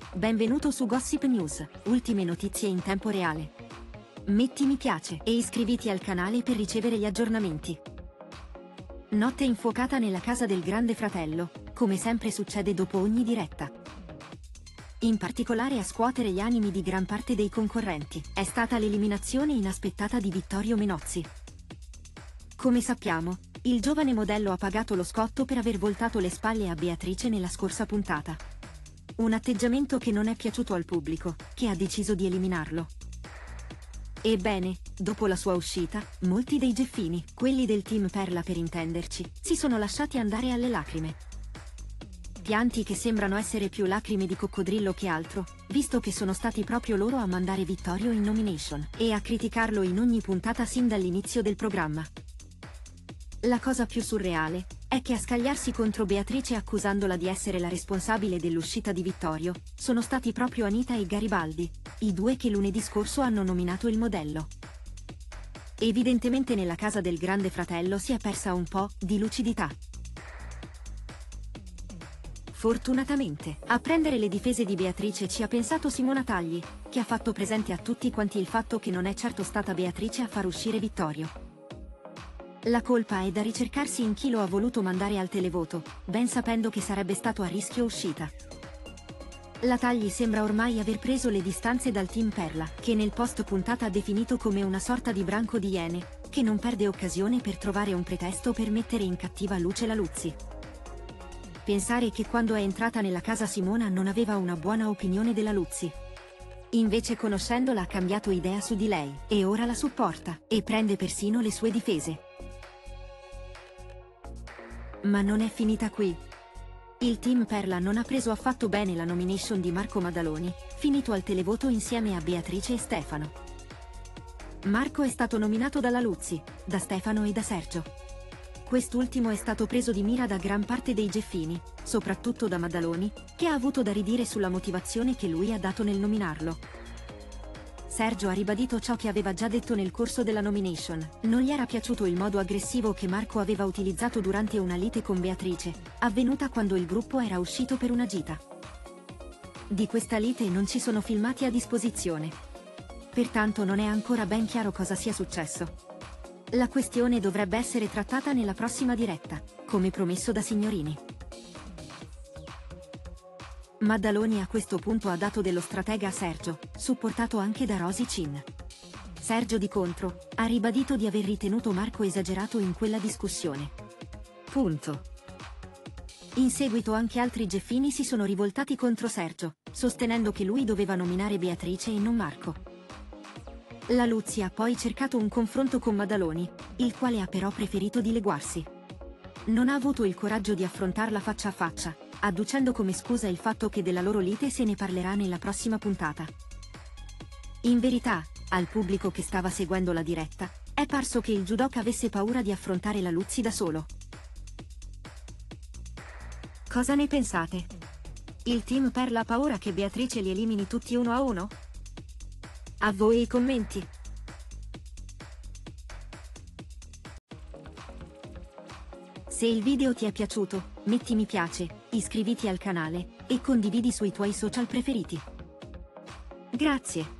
Benvenuto su Gossip News, ultime notizie in tempo reale. Metti mi piace e iscriviti al canale per ricevere gli aggiornamenti. Notte infuocata nella casa del Grande Fratello, come sempre succede dopo ogni diretta. In particolare a scuotere gli animi di gran parte dei concorrenti è stata l'eliminazione inaspettata di Vittorio Menozzi. Come sappiamo, il giovane modello ha pagato lo scotto per aver voltato le spalle a Beatrice nella scorsa puntata. Un atteggiamento che non è piaciuto al pubblico, che ha deciso di eliminarlo. Ebbene, dopo la sua uscita, molti dei Geffini, quelli del team Perla per intenderci, si sono lasciati andare alle lacrime. Pianti che sembrano essere più lacrime di coccodrillo che altro, visto che sono stati proprio loro a mandare Vittorio in nomination e a criticarlo in ogni puntata sin dall'inizio del programma. La cosa più surreale è che a scagliarsi contro Beatrice accusandola di essere la responsabile dell'uscita di Vittorio sono stati proprio Anita e Garibaldi, i due che lunedì scorso hanno nominato il modello. Evidentemente nella casa del Grande Fratello si è persa un po' di lucidità. Fortunatamente, a prendere le difese di Beatrice ci ha pensato Simona Tagli, che ha fatto presente a tutti quanti il fatto che non è certo stata Beatrice a far uscire Vittorio. La colpa è da ricercarsi in chi lo ha voluto mandare al televoto, ben sapendo che sarebbe stato a rischio uscita. La Tagli sembra ormai aver preso le distanze dal team Perla, che nel post puntata ha definito come una sorta di branco di iene, che non perde occasione per trovare un pretesto per mettere in cattiva luce la Luzzi. Pensare che quando è entrata nella casa Simona non aveva una buona opinione della Luzzi. Invece conoscendola ha cambiato idea su di lei, e ora la supporta, e prende persino le sue difese. Ma non è finita qui. Il team Perla non ha preso affatto bene la nomination di Marco Maddaloni, finito al televoto insieme a Beatrice e Stefano. Marco è stato nominato dalla Luzzi, da Stefano e da Sergio. Quest'ultimo è stato preso di mira da gran parte dei Geffini, soprattutto da Maddaloni, che ha avuto da ridire sulla motivazione che lui ha dato nel nominarlo. Sergio ha ribadito ciò che aveva già detto nel corso della nomination, non gli era piaciuto il modo aggressivo che Marco aveva utilizzato durante una lite con Beatrice, avvenuta quando il gruppo era uscito per una gita. Di questa lite non ci sono filmati a disposizione. Pertanto non è ancora ben chiaro cosa sia successo. La questione dovrebbe essere trattata nella prossima diretta, come promesso da Signorini. Maddaloni a questo punto ha dato dello stratega a Sergio, supportato anche da Rosy Chin. Sergio di contro, ha ribadito di aver ritenuto Marco esagerato in quella discussione. Punto. In seguito anche altri Geffini si sono rivoltati contro Sergio, sostenendo che lui doveva nominare Beatrice e non Marco. La Luzzi ha poi cercato un confronto con Maddaloni, il quale ha però preferito dileguarsi. Non ha avuto il coraggio di affrontarla faccia a faccia, adducendo come scusa il fatto che della loro lite se ne parlerà nella prossima puntata. In verità, al pubblico che stava seguendo la diretta, è parso che il judoka avesse paura di affrontare la Luzzi da solo. Cosa ne pensate? Il team Perla ha paura che Beatrice li elimini tutti uno a uno? A voi i commenti! Se il video ti è piaciuto, metti mi piace, iscriviti al canale, e condividi sui tuoi social preferiti. Grazie!